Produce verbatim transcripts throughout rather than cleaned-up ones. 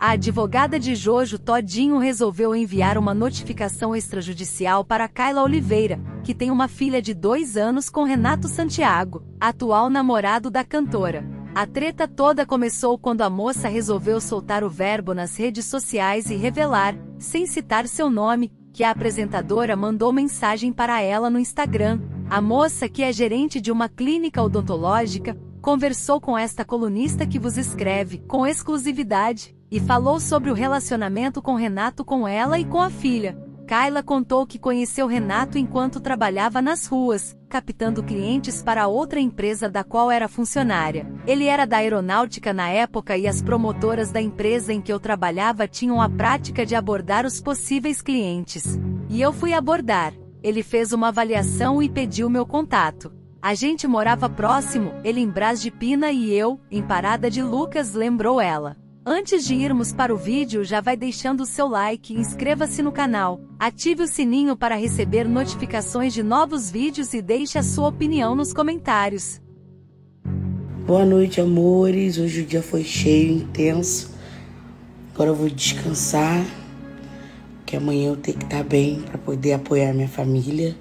A advogada de Jojo Todinho resolveu enviar uma notificação extrajudicial para Kayla Oliveira, que tem uma filha de dois anos com Renato Santiago, atual namorado da cantora. A treta toda começou quando a moça resolveu soltar o verbo nas redes sociais e revelar, sem citar seu nome, que a apresentadora mandou mensagem para ela no Instagram. A moça, que é gerente de uma clínica odontológica, conversou com esta colunista que vos escreve, com exclusividade, e falou sobre o relacionamento com Renato com ela e com a filha. Kayla contou que conheceu Renato enquanto trabalhava nas ruas, captando clientes para outra empresa da qual era funcionária. Ele era da aeronáutica na época e as promotoras da empresa em que eu trabalhava tinham a prática de abordar os possíveis clientes. E eu fui abordar. Ele fez uma avaliação e pediu meu contato. A gente morava próximo, ele em Brás de Pina e eu, em Parada de Lucas, lembrou ela. Antes de irmos para o vídeo, já vai deixando o seu like, inscreva-se no canal, ative o sininho para receber notificações de novos vídeos e deixe a sua opinião nos comentários. Boa noite, amores. Hoje o dia foi cheio, intenso. Agora eu vou descansar, que amanhã eu tenho que estar bem para poder apoiar minha família.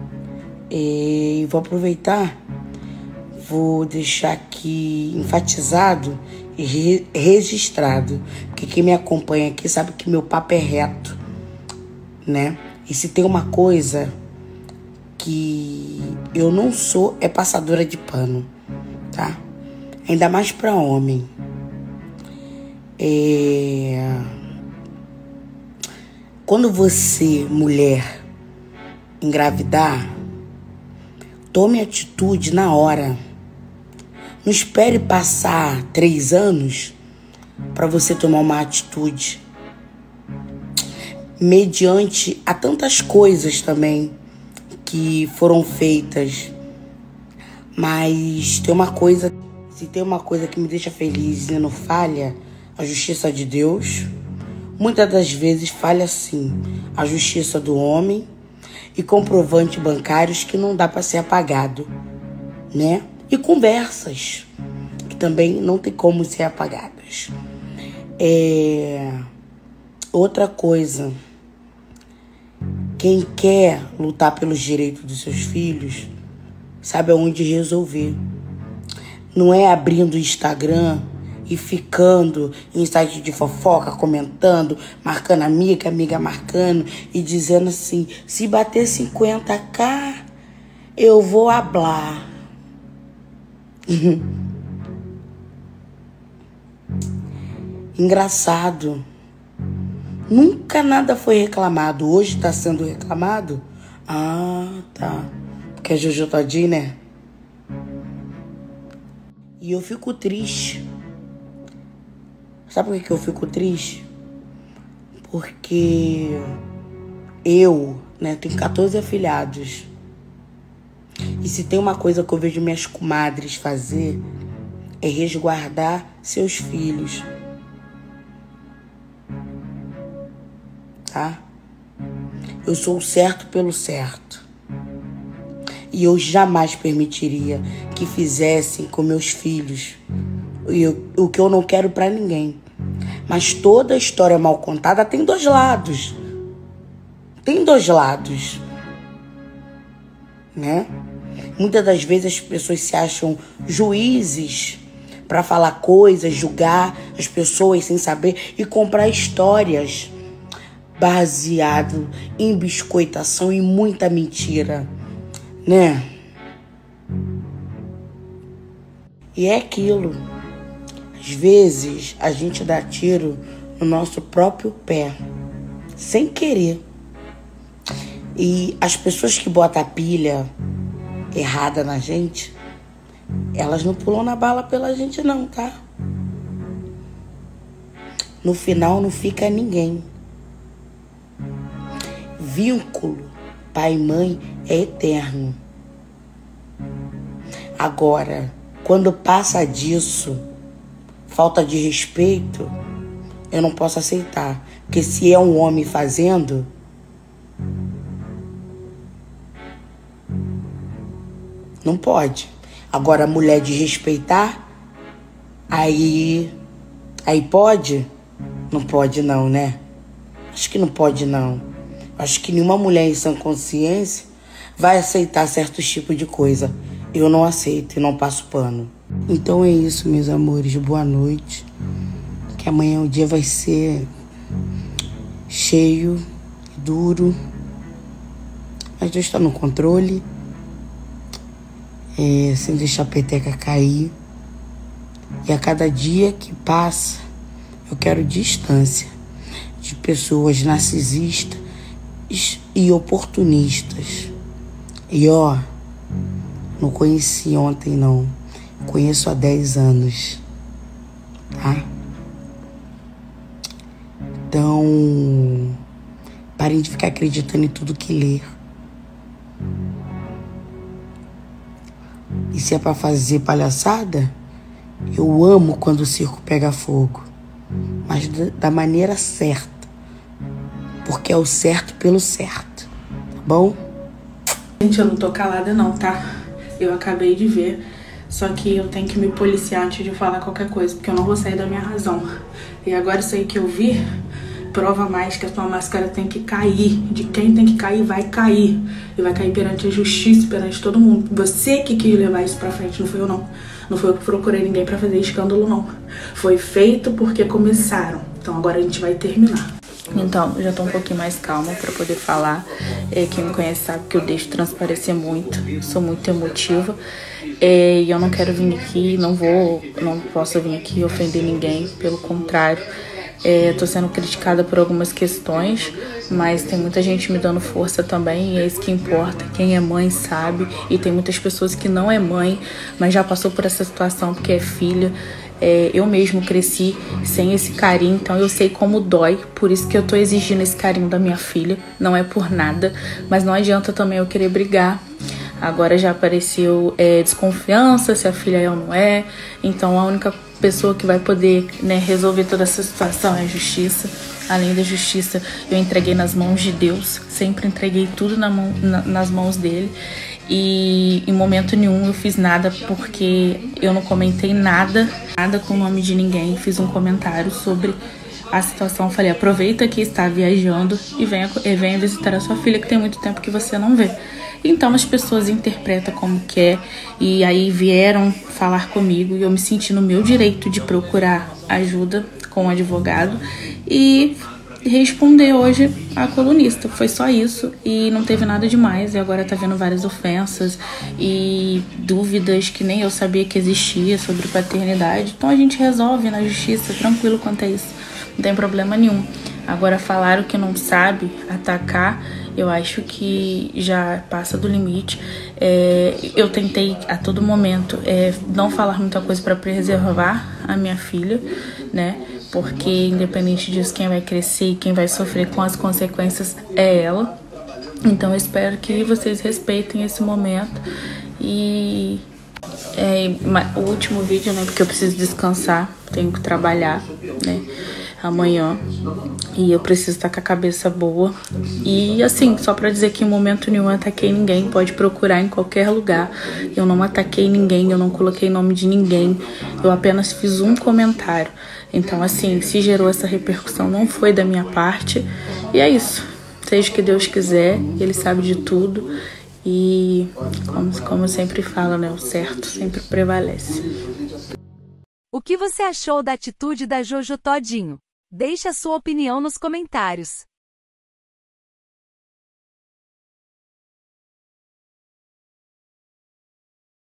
E vou aproveitar, vou deixar aqui enfatizado e re registrado, porque quem me acompanha aqui sabe que meu papo é reto, né? E se tem uma coisa que eu não sou, é passadora de pano, tá? Ainda mais pra homem. É... Quando você, mulher, engravidar, tome atitude na hora. Não espere passar três anos para você tomar uma atitude. Mediante a tantas coisas também que foram feitas. Mas tem uma coisa, se tem uma coisa que me deixa feliz e não falha, a justiça de Deus. Muitas das vezes falha sim a justiça do homem e comprovante bancários que não dá para ser apagado, né? E conversas, que também não tem como ser apagadas. É... Outra coisa, quem quer lutar pelos direitos dos seus filhos, sabe aonde resolver. Não é abrindo o Instagram e ficando em site de fofoca, comentando, marcando amiga, amiga marcando e dizendo assim, se bater cinquenta k, eu vou hablar. Engraçado. Nunca nada foi reclamado. Hoje está sendo reclamado? Ah, tá. Porque é Jojo Todinho, né? E eu fico triste. Sabe por que eu fico triste? Porque eu, né, tenho quatorze afilhados. E se tem uma coisa que eu vejo minhas comadres fazer, é resguardar seus filhos. Tá? Eu sou o certo pelo certo. E eu jamais permitiria que fizessem com meus filhos eu, o que eu não quero pra ninguém. Mas toda história mal contada tem dois lados. Tem dois lados. Né? Muitas das vezes as pessoas se acham juízes para falar coisas, julgar as pessoas sem saber e comprar histórias baseado em biscoitação e muita mentira, né? E é aquilo. Às vezes a gente dá tiro no nosso próprio pé, sem querer. E as pessoas que botam a pilha errada na gente, elas não pulam na bala pela gente não, tá? No final não fica ninguém. Vínculo pai e mãe é eterno. Agora, quando passa disso, falta de respeito, eu não posso aceitar. Porque se é um homem fazendo, não pode. Agora, a mulher de respeitar, aí, aí pode? Não pode não, né? Acho que não pode não. Acho que nenhuma mulher em sã consciência vai aceitar certos tipos de coisa. Eu não aceito e não passo pano. Então é isso, meus amores. Boa noite. Que amanhã o dia vai ser cheio, duro. Mas Deus está no controle. É, sem deixar a peteca cair. E a cada dia que passa, eu quero distância de pessoas narcisistas e oportunistas. E ó, não conheci ontem não. Conheço há dez anos. Tá? Então, parem de ficar acreditando em tudo que ler. E se é pra fazer palhaçada, eu amo quando o circo pega fogo. Mas da maneira certa. Porque é o certo pelo certo. Tá bom? Gente, eu não tô calada não, tá? Eu acabei de ver. Só que eu tenho que me policiar antes de falar qualquer coisa, porque eu não vou sair da minha razão. E agora isso aí que eu vi, prova mais que a sua máscara tem que cair. De quem tem que cair, vai cair. E vai cair perante a justiça, perante todo mundo. Você que quis levar isso pra frente, não fui eu não. Não foi eu que procurei ninguém pra fazer escândalo, não. Foi feito porque começaram. Então agora a gente vai terminar. Então, eu já tô um pouquinho mais calma pra poder falar. É, quem me conhece sabe que eu deixo transparecer muito. Sou muito emotiva. É, e eu não quero vir aqui, não vou, não posso vir aqui ofender ninguém. Pelo contrário, é, tô sendo criticada por algumas questões, mas tem muita gente me dando força também, e é isso que importa. Quem é mãe sabe, e tem muitas pessoas que não é mãe, mas já passou por essa situação porque é filha. É, eu mesmo cresci sem esse carinho, então eu sei como dói, por isso que eu tô exigindo esse carinho da minha filha. Não é por nada, mas não adianta também eu querer brigar. Agora já apareceu é, desconfiança se a filha é ou não é, então a única pessoa que vai poder, né, resolver toda essa situação é a justiça. Além da justiça, eu entreguei nas mãos de Deus, sempre entreguei tudo na mão, na, nas mãos dele. E em momento nenhum eu fiz nada, porque eu não comentei nada, nada com o nome de ninguém. Fiz um comentário sobre a situação. Falei, aproveita que está viajando e venha, e venha visitar a sua filha, que tem muito tempo que você não vê. Então as pessoas interpretam como quer, e aí vieram falar comigo, e eu me senti no meu direito de procurar ajuda com um advogado e responder hoje a colunista. Foi só isso e não teve nada demais. E agora tá vendo várias ofensas e dúvidas que nem eu sabia que existia sobre paternidade. Então a gente resolve na justiça, tranquilo quanto a isso. Não tem problema nenhum. Agora falar o que não sabe, atacar, eu acho que já passa do limite. É, eu tentei a todo momento é, não falar muita coisa para preservar a minha filha, né? Porque independente disso, quem vai crescer e quem vai sofrer com as consequências é ela. Então eu espero que vocês respeitem esse momento. E é, o último vídeo, né? Porque eu preciso descansar, tenho que trabalhar, né? Amanhã, e eu preciso estar com a cabeça boa. E assim, só pra dizer que em momento nenhum eu ataquei ninguém, pode procurar em qualquer lugar. Eu não ataquei ninguém, eu não coloquei nome de ninguém, eu apenas fiz um comentário. Então assim, se gerou essa repercussão, não foi da minha parte. E é isso, seja o que Deus quiser, Ele sabe de tudo. E como, como eu sempre falo, né, o certo sempre prevalece. O que você achou da atitude da Jojo Todinho? Deixe a sua opinião nos comentários.